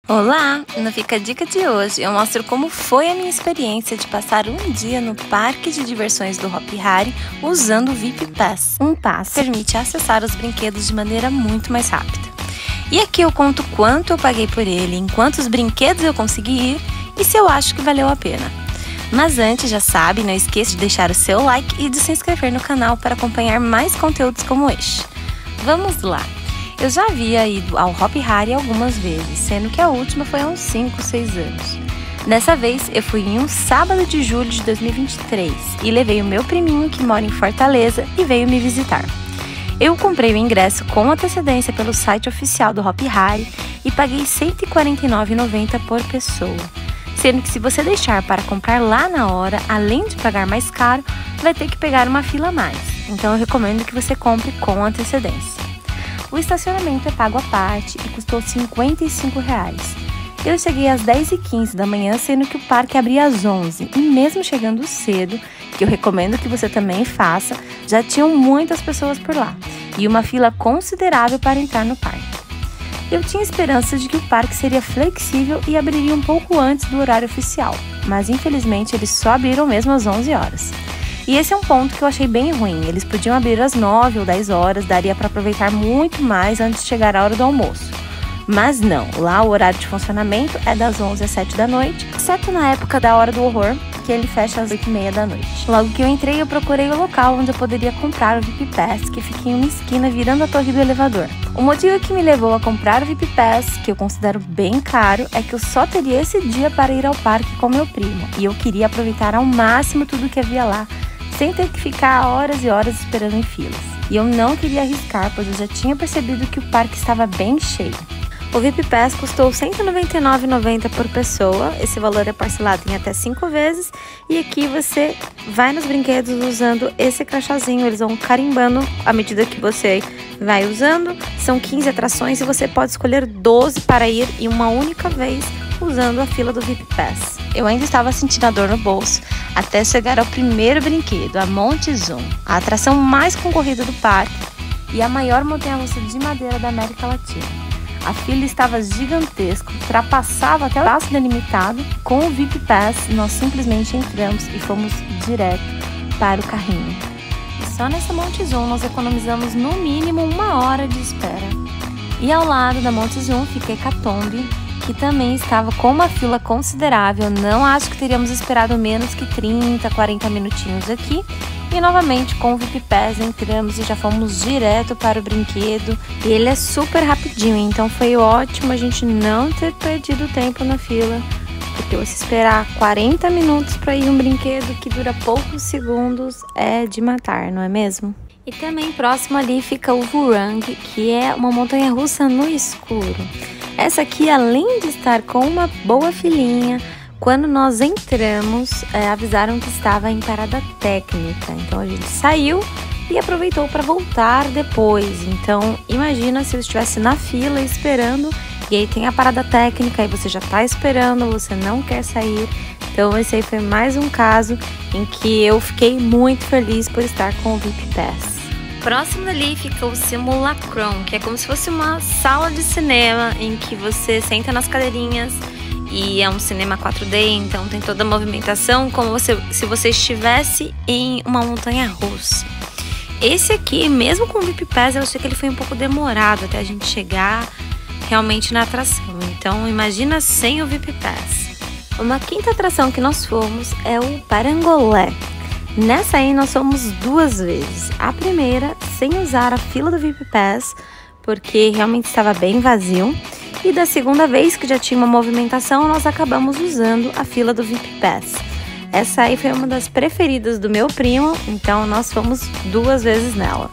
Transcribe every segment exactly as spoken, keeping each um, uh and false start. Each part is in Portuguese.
Olá! No Fica a Dica de hoje eu mostro como foi a minha experiência de passar um dia no parque de diversões do Hopi Hari usando o V I P Pass. Um pass que permite acessar os brinquedos de maneira muito mais rápida. E aqui eu conto quanto eu paguei por ele, em quantos brinquedos eu consegui ir e se eu acho que valeu a pena. Mas antes, já sabe, não esqueça de deixar o seu like e de se inscrever no canal para acompanhar mais conteúdos como este. Vamos lá! Eu já havia ido ao Hopi Hari algumas vezes, sendo que a última foi há uns cinco, seis anos. Dessa vez, eu fui em um sábado de julho de dois mil e vinte e três e levei o meu priminho que mora em Fortaleza e veio me visitar. Eu comprei o ingresso com antecedência pelo site oficial do Hopi Hari e paguei cento e quarenta e nove reais e noventa centavos por pessoa, sendo que se você deixar para comprar lá na hora, além de pagar mais caro, vai ter que pegar uma fila a mais. Então eu recomendo que você compre com antecedência. O estacionamento é pago à parte e custou cinquenta e cinco reais. Eu cheguei às dez e quinze da manhã, sendo que o parque abria às onze, e mesmo chegando cedo, que eu recomendo que você também faça, já tinham muitas pessoas por lá, e uma fila considerável para entrar no parque. Eu tinha esperança de que o parque seria flexível e abriria um pouco antes do horário oficial, mas infelizmente eles só abriram mesmo às onze horas. E esse é um ponto que eu achei bem ruim, eles podiam abrir às nove ou dez horas, daria para aproveitar muito mais antes de chegar a hora do almoço. Mas não, lá o horário de funcionamento é das onze às sete da noite, exceto na época da Hora do Horror, que ele fecha às oito e meia da noite. Logo que eu entrei, eu procurei o local onde eu poderia comprar o V I P Pass, que fica em uma esquina virando a torre do elevador. O motivo que me levou a comprar o V I P Pass, que eu considero bem caro, é que eu só teria esse dia para ir ao parque com meu primo, e eu queria aproveitar ao máximo tudo que havia lá, sem ter que ficar horas e horas esperando em filas. E eu não queria arriscar, pois eu já tinha percebido que o parque estava bem cheio. O V I P Pass custou cento e noventa e nove reais e noventa centavos por pessoa, esse valor é parcelado em até cinco vezes, e aqui você vai nos brinquedos usando esse crachazinho, eles vão carimbando à medida que você vai usando. São quinze atrações e você pode escolher doze para ir em uma única vez usando a fila do V I P Pass. Eu ainda estava sentindo a dor no bolso até chegar ao primeiro brinquedo, a Montezum, a atração mais concorrida do parque e a maior montanha-russa de madeira da América Latina. A fila estava gigantesca, ultrapassava até o espaço delimitado. Com o V I P Pass, nós simplesmente entramos e fomos direto para o carrinho. E só nessa Montezum nós economizamos no mínimo uma hora de espera. E ao lado da Montezum fica a Hecatombe, que também estava com uma fila considerável. Não acho que teríamos esperado menos que trinta, quarenta minutinhos aqui. E novamente com o V I P Pass entramos e já fomos direto para o brinquedo. E ele é super rapidinho, então foi ótimo a gente não ter perdido tempo na fila. Porque você esperar quarenta minutos para ir em um brinquedo que dura poucos segundos é de matar, não é mesmo? E também próximo ali fica o Vurang, que é uma montanha-russa no escuro. Essa aqui, além de estar com uma boa filinha, quando nós entramos, é, avisaram que estava em parada técnica. Então a gente saiu e aproveitou para voltar depois. Então imagina se eu estivesse na fila esperando e aí tem a parada técnica e você já está esperando, você não quer sair. Então esse aí foi mais um caso em que eu fiquei muito feliz por estar com o V I P Pass. Próximo dali fica o Simulacron, que é como se fosse uma sala de cinema em que você senta nas cadeirinhas e é um cinema quatro D, então tem toda a movimentação como você, se você estivesse em uma montanha-russa. Esse aqui, mesmo com o V I P Pass, eu achei que ele foi um pouco demorado até a gente chegar realmente na atração. Então imagina sem o V I P Pass. Uma quinta atração que nós fomos é o Parangolé. Nessa aí nós fomos duas vezes. A primeira sem usar a fila do V I P Pass, porque realmente estava bem vazio. E da segunda vez que já tinha uma movimentação, nós acabamos usando a fila do V I P Pass. Essa aí foi uma das preferidas do meu primo, então nós fomos duas vezes nela.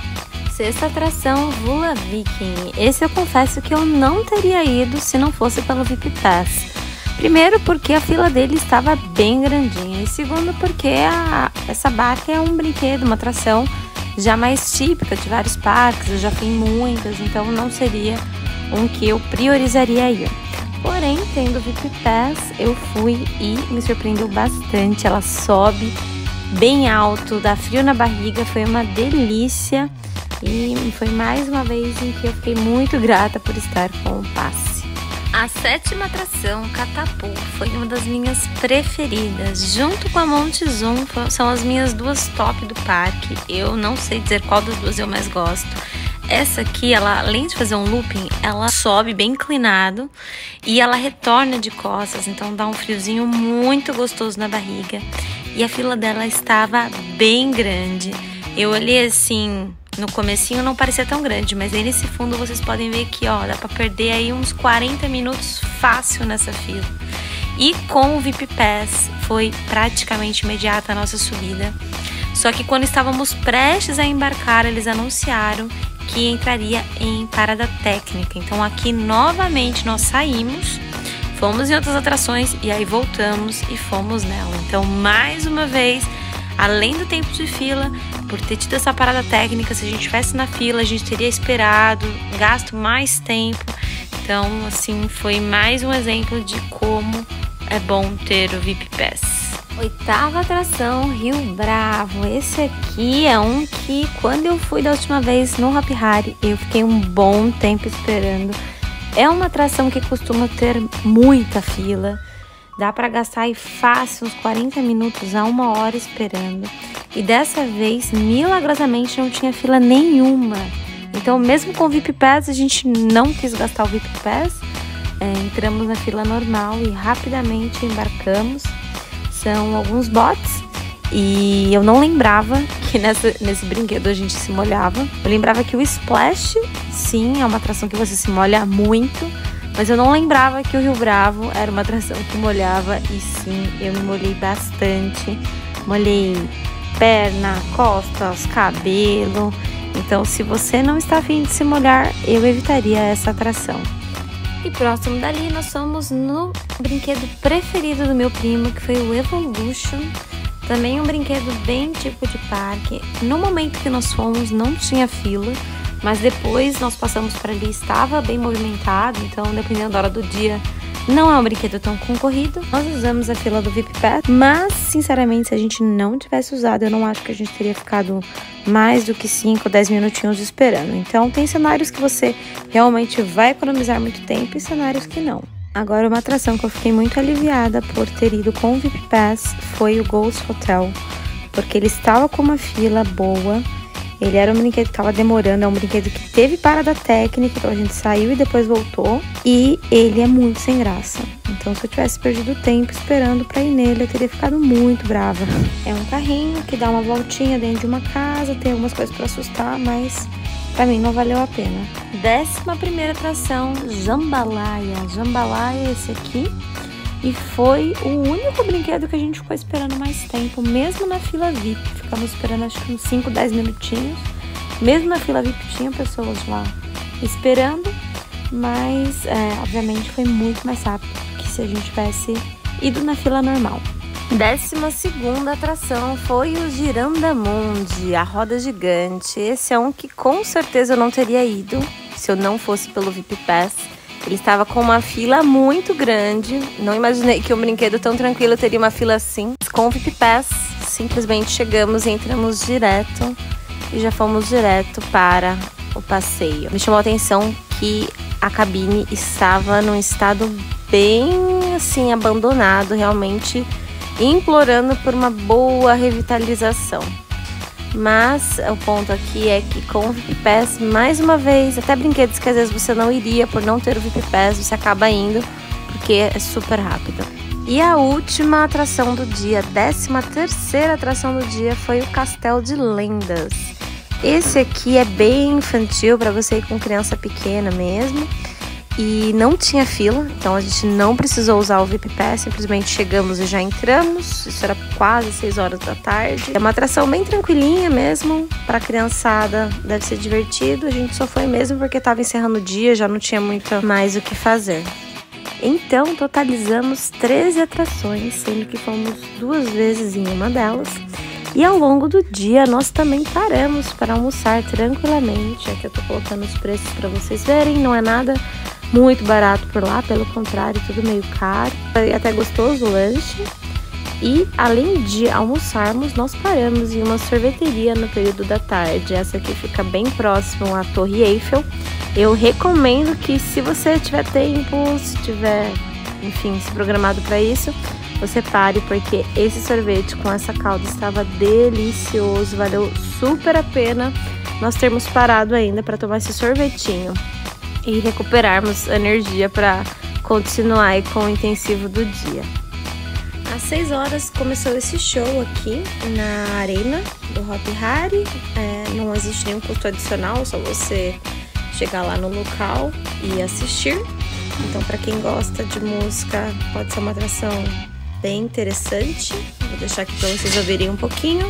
Sexta atração, Vula Viking. Esse eu confesso que eu não teria ido se não fosse pelo V I P Pass. Primeiro porque a fila dele estava bem grandinha e segundo porque a, essa barca é um brinquedo, uma atração já mais típica de vários parques, eu já fui em muitas, então não seria um que eu priorizaria ir. Porém, tendo o V I P Pass, eu fui e me surpreendeu bastante, ela sobe bem alto, dá frio na barriga, foi uma delícia e foi mais uma vez em que eu fiquei muito grata por estar com o passe. A sétima atração, Catapult, foi uma das minhas preferidas. Junto com a Monte Zoom, são as minhas duas top do parque. Eu não sei dizer qual das duas eu mais gosto. Essa aqui, ela, além de fazer um looping, ela sobe bem inclinado e ela retorna de costas, então dá um friozinho muito gostoso na barriga. E a fila dela estava bem grande. Eu olhei assim, no comecinho não parecia tão grande, mas aí nesse fundo vocês podem ver que, ó, dá pra perder aí uns quarenta minutos fácil nessa fila. E com o V I P Pass foi praticamente imediata a nossa subida. Só que quando estávamos prestes a embarcar, eles anunciaram que entraria em parada técnica. Então aqui novamente nós saímos, fomos em outras atrações e aí voltamos e fomos nela. Então mais uma vez, além do tempo de fila, por ter tido essa parada técnica, se a gente estivesse na fila, a gente teria esperado, gasto mais tempo. Então assim, foi mais um exemplo de como é bom ter o V I P Pass. Oitava atração, Rio Bravo. Esse aqui é um que, quando eu fui da última vez no Hopi Hari, eu fiquei um bom tempo esperando. É uma atração que costuma ter muita fila. Dá para gastar aí fácil uns quarenta minutos a uma hora esperando. E dessa vez, milagrosamente, não tinha fila nenhuma. Então, mesmo com o V I P Pass, a gente não quis gastar o V I P Pass. É, entramos na fila normal e rapidamente embarcamos. São alguns bots e eu não lembrava que nessa, nesse brinquedo a gente se molhava. Eu lembrava que o Splash, sim, é uma atração que você se molha muito, mas eu não lembrava que o Rio Bravo era uma atração que molhava e sim, eu me molhei bastante. Molhei perna, costas, cabelo. Então, se você não está afim de se molhar, eu evitaria essa atração. E próximo dali, nós fomos no brinquedo preferido do meu primo, que foi o Evolution. Também um brinquedo bem tipo de parque. No momento que nós fomos, não tinha fila, mas depois nós passamos por ali, estava bem movimentado. Então, dependendo da hora do dia, não é um brinquedo tão concorrido. Nós usamos a fila do V I P Pass, mas, sinceramente, se a gente não tivesse usado, eu não acho que a gente teria ficado mais do que cinco, dez minutinhos esperando. Então, tem cenários que você realmente vai economizar muito tempo e cenários que não. Agora, uma atração que eu fiquei muito aliviada por ter ido com o V I P Pass foi o Ghost Hotel, porque ele estava com uma fila boa. Ele era um brinquedo que estava demorando, é um brinquedo que teve parada técnica, então a gente saiu e depois voltou. E ele é muito sem graça. Então, se eu tivesse perdido tempo esperando para ir nele, eu teria ficado muito brava. É um carrinho que dá uma voltinha dentro de uma casa, tem algumas coisas para assustar, mas para mim não valeu a pena. Décima primeira atração, Jambalaya. Jambalaya é esse aqui. E foi o único brinquedo que a gente ficou esperando mais tempo, mesmo na fila V I P. Ficamos esperando acho que uns cinco, dez minutinhos. Mesmo na fila V I P tinha pessoas lá esperando, mas é, obviamente foi muito mais rápido que se a gente tivesse ido na fila normal. Décima segunda atração foi o Girandamundi, a roda gigante. Esse é um que com certeza eu não teria ido se eu não fosse pelo V I P Pass. Ele estava com uma fila muito grande. Não imaginei que um brinquedo tão tranquilo teria uma fila assim. Com o V I P Pass, simplesmente chegamos e entramos direto. E já fomos direto para o passeio. Me chamou a atenção que a cabine estava num estado bem assim, abandonado. Realmente implorando por uma boa revitalização. Mas o ponto aqui é que com o V I P Pass, mais uma vez, até brinquedos que às vezes você não iria por não ter o V I P Pass, você acaba indo porque é super rápido. E a última atração do dia, décima terceira atração do dia, foi o Castelo de Lendas. Esse aqui é bem infantil para você ir com criança pequena mesmo. E não tinha fila, então a gente não precisou usar o V I P Pass, simplesmente chegamos e já entramos. Isso era quase seis horas da tarde. É uma atração bem tranquilinha mesmo, para criançada deve ser divertido. A gente só foi mesmo porque estava encerrando o dia, já não tinha muito mais o que fazer. Então totalizamos treze atrações, sendo que fomos duas vezes em uma delas. E ao longo do dia nós também paramos para almoçar tranquilamente. Aqui eu tô colocando os preços para vocês verem, não é nada muito barato por lá, pelo contrário, tudo meio caro. É até gostoso o lanche. E além de almoçarmos, nós paramos em uma sorveteria no período da tarde. Essa aqui fica bem próximo à Torre Eiffel. Eu recomendo que, se você tiver tempo, se tiver, enfim, se programado para isso, você pare, porque esse sorvete com essa calda estava delicioso, valeu super a pena nós termos parado ainda para tomar esse sorvetinho e recuperarmos energia para continuar aí com o intensivo do dia. Às seis horas começou esse show aqui na arena do Hopi Hari. É, não existe nenhum custo adicional, só você chegar lá no local e assistir. Então, para quem gosta de música, pode ser uma atração bem interessante. Vou deixar aqui para vocês ouvirem um pouquinho.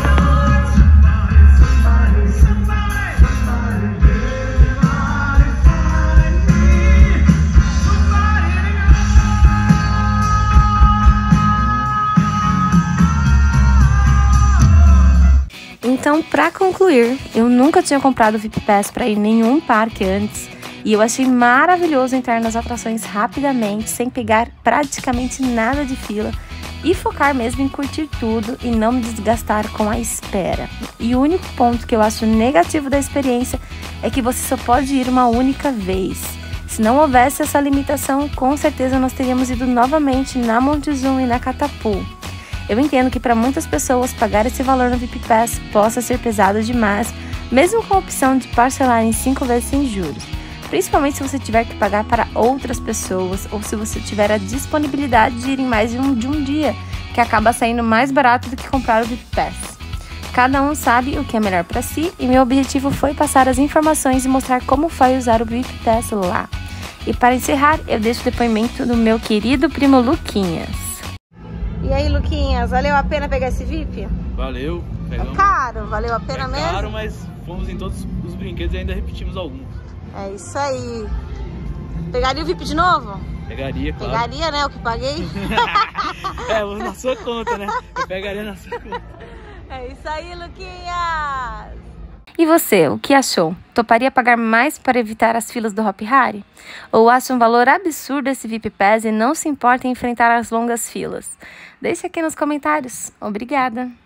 Então, para concluir, eu nunca tinha comprado o V I P Pass para ir em nenhum parque antes, e eu achei maravilhoso entrar nas atrações rapidamente, sem pegar praticamente nada de fila, e focar mesmo em curtir tudo e não me desgastar com a espera. E o único ponto que eu acho negativo da experiência é que você só pode ir uma única vez. Se não houvesse essa limitação, com certeza nós teríamos ido novamente na Montezuma e na Katapu. Eu entendo que para muitas pessoas pagar esse valor no V I P Pass possa ser pesado demais, mesmo com a opção de parcelar em cinco vezes sem juros. Principalmente se você tiver que pagar para outras pessoas ou se você tiver a disponibilidade de ir em mais de um, de um dia, que acaba saindo mais barato do que comprar o V I P Pass. Cada um sabe o que é melhor para si, e meu objetivo foi passar as informações e mostrar como foi usar o V I P Pass lá. E para encerrar, eu deixo o depoimento do meu querido primo Luquinhas. E aí, Luquinhas, valeu a pena pegar esse V I P? Valeu. Pegamos... É caro, valeu a pena é mesmo? É caro, mas fomos em todos os brinquedos e ainda repetimos alguns. É isso aí. Pegaria o V I P de novo? Pegaria, claro. Pegaria, né, o que paguei? É, na sua conta, né? Eu pegaria na sua conta. É isso aí, Luquinhas! E você, o que achou? Toparia pagar mais para evitar as filas do Hopi Hari? Ou acha um valor absurdo esse V I P Pass e não se importa em enfrentar as longas filas? Deixe aqui nos comentários. Obrigada!